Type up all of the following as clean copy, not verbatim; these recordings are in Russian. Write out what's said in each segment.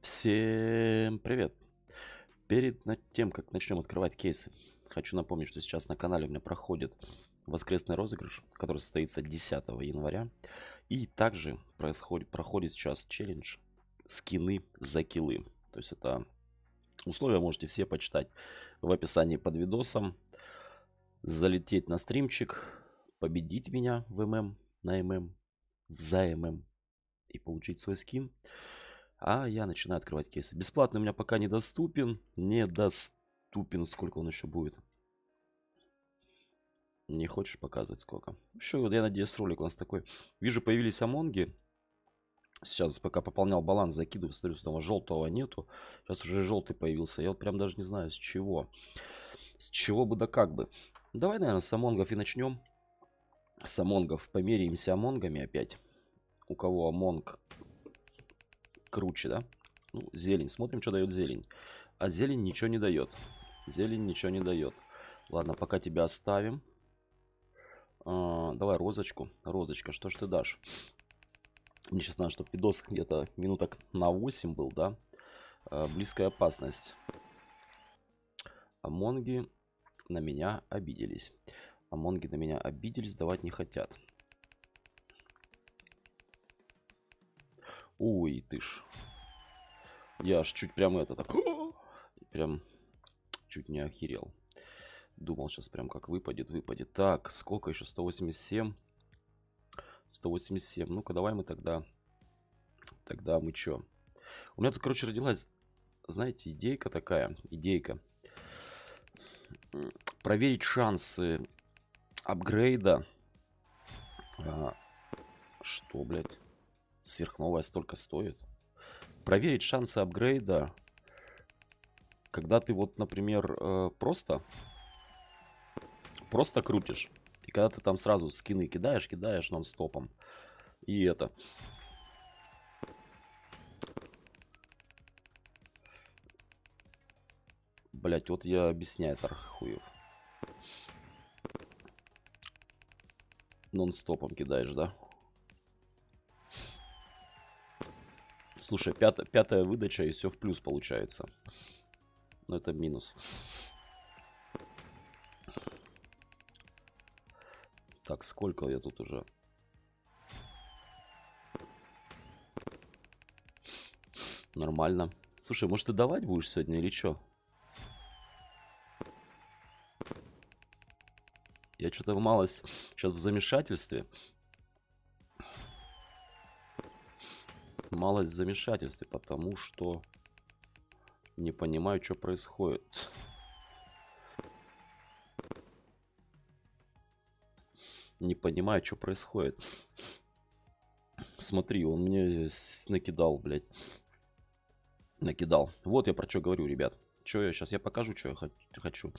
Всем привет! Перед тем, как начнем открывать кейсы, хочу напомнить, что сейчас на канале у меня проходит воскресный розыгрыш, который состоится 10 января. И также проходит сейчас челлендж скины за киллы. То есть это условия можете все почитать в описании под видосом. Залететь на стримчик, победить меня в ММ, на ММ, за ММ и получить свой скин. А я начинаю открывать кейсы. Бесплатный у меня пока недоступен. Недоступен. Сколько он еще будет? Не хочешь показывать сколько? Еще, вот я надеюсь, ролик у нас такой. Вижу, появились амонги. Сейчас, пока пополнял баланс, закидываю, смотрю, снова желтого нету. Сейчас уже желтый появился. Я вот прям даже не знаю, с чего. С чего бы да как бы. Давай, наверное, с амонгов и начнем. С амонгов. Померяемся амонгами опять. У кого амонг круче, да? Ну, зелень. Смотрим, что дает зелень. А зелень ничего не дает. Зелень ничего не дает. Ладно, пока тебя оставим. Давай розочку. Розочка, что ж ты дашь? Мне сейчас надо, чтобы видос где-то минуток на 8 был, да? Близкая опасность. Амонги на меня обиделись. Амонги на меня обиделись, давать не хотят. Ой, ты ж. Я аж чуть прям это так... Прям чуть не охерел. Думал, сейчас прям как выпадет. Так, сколько еще? 187. 187. Ну-ка, давай мы тогда... Тогда мы что? У меня тут, короче, родилась, знаете, идейка такая. Идейка. Проверить шансы апгрейда. Что, блядь? Сверхновая столько стоит? Проверить шансы апгрейда. Когда ты вот, например, просто крутишь. И когда ты там сразу скины кидаешь нон-стопом. И это... Блять, вот я объясняю, Тархуев. Нон-стопом кидаешь, да? Слушай, пятая выдача, и все в плюс получается. Но это минус. Так, сколько я тут уже? Нормально. Слушай, может ты давать будешь сегодня или что? Я что-то малость сейчас в замешательстве. Малость в замешательстве, потому что не понимаю, что происходит. Не понимаю, что происходит. Смотри, он мне накидал, блядь. Накидал. Вот я про что говорю, ребят. Что я сейчас? Я покажу, что я хочу.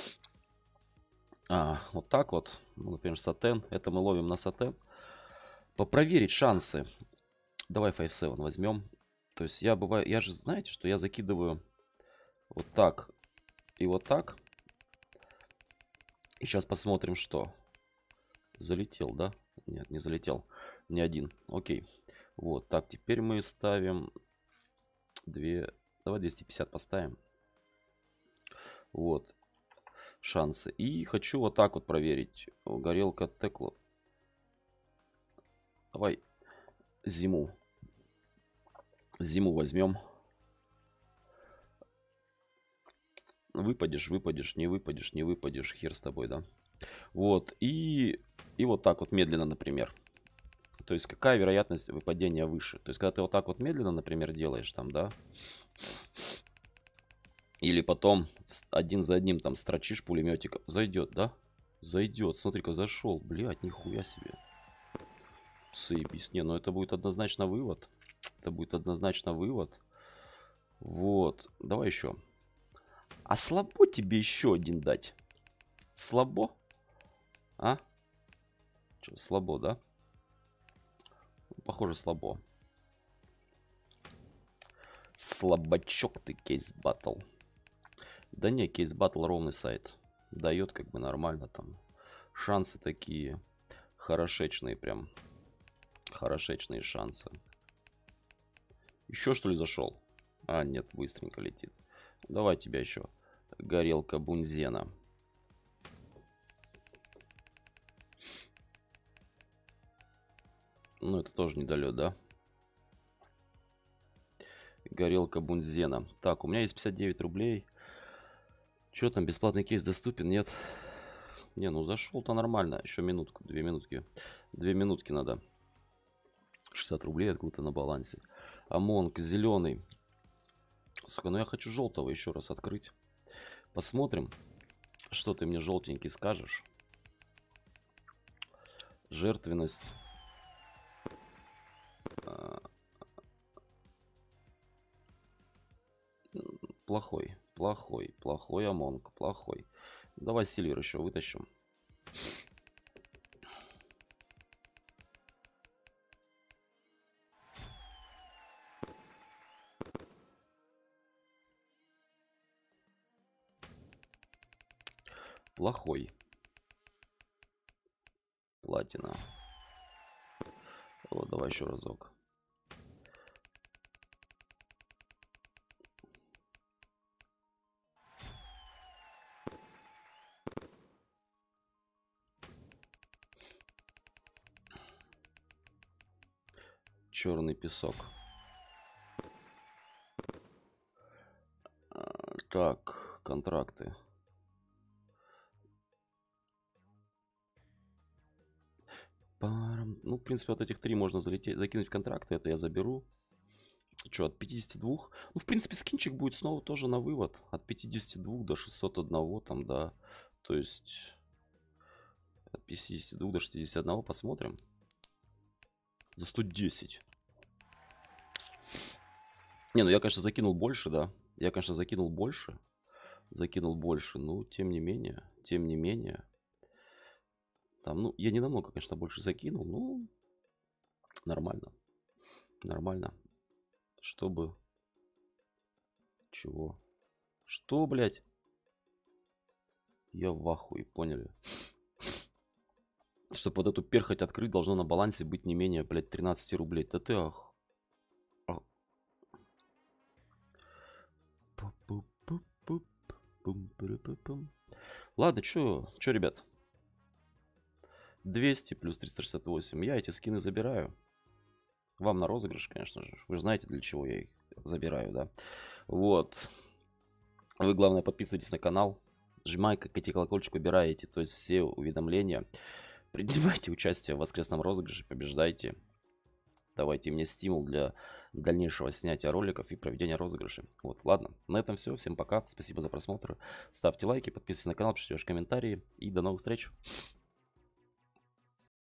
Вот так вот. Ну, например, сатен. Это мы ловим на сатен. Попроверить шансы. Давай 5-7 возьмем. То есть я бываю... Я же, знаете, что я закидываю вот так и вот так. И сейчас посмотрим, что. Залетел, да? Нет, не залетел. Ни один. Окей. Вот. Так, теперь мы ставим 2... Давай 250 поставим. Вот. Шансы. И хочу вот так вот проверить. Горелка текло. Давай зиму. Зиму возьмем. Выпадешь, не выпадешь. Хер с тобой, да? Вот. И вот так вот медленно, например. То есть какая вероятность выпадения выше? То есть когда ты вот так вот медленно, например, делаешь там, да? Или потом один за одним там строчишь пулеметиком. Зайдет, да? Зайдет. Смотри-ка, зашел. Блядь, нихуя себе. Заебись. Не, ну это будет однозначно вывод. Это будет однозначно вывод. Вот. Давай еще. А слабо тебе еще один дать? Слабо? А? Че, слабо, да? Похоже, слабо. Слабачок ты, кейс батл. Да не, кейс батл ровный сайт. Дает как бы нормально там. Шансы такие хорошечные прям. Хорошечные шансы. Еще что ли зашел? А, нет, быстренько летит. Давай тебя еще. Горелка бунзена. Ну, это тоже недолет, да? Горелка бунзена. Так, у меня есть 59 рублей. Че там, бесплатный кейс доступен? Нет. Не, ну зашел-то нормально. Еще минутку, 2 минутки. 2 минутки надо. 60 рублей откуда-то на балансе. Амонг зеленый. Сука, ну я хочу желтого еще раз открыть. Посмотрим, что ты мне желтенький скажешь. Жертвенность. Плохой, плохой, плохой Амонг, плохой. Давай Сильвер еще вытащим. Плохой. Платина. Вот, давай еще разок. Черный песок. Так, контракты. Ну, в принципе, вот этих 3 можно закинуть в контракты. Это я заберу. Что, от 52? Ну, в принципе, скинчик будет снова тоже на вывод. От 52 до 601 там, да. То есть, от 52 до 61 посмотрим. За 110. Не, ну я, конечно, закинул больше, да. Я, конечно, закинул больше. Закинул больше, но тем не менее. Тем не менее. Там, ну, я не намного, конечно, больше закинул, но нормально. Нормально. Чтобы... Чего? Что, блядь? Я в ахуе, поняли? Чтобы вот эту перхоть открыть, должно на балансе быть не менее, блядь, 13 рублей. Да ты ах. Ладно, чё, ребят? 200 плюс 368. Я эти скины забираю. Вам на розыгрыш, конечно же. Вы же знаете, для чего я их забираю, да? Вот. Вы, главное, подписывайтесь на канал. Жмайте колокольчик, выбираете, то есть все уведомления. Принимайте участие в воскресном розыгрыше, побеждайте. Давайте мне стимул для дальнейшего снятия роликов и проведения розыгрышей. Вот, ладно, на этом все. Всем пока, спасибо за просмотр. Ставьте лайки, подписывайтесь на канал, пишите ваши комментарии и до новых встреч.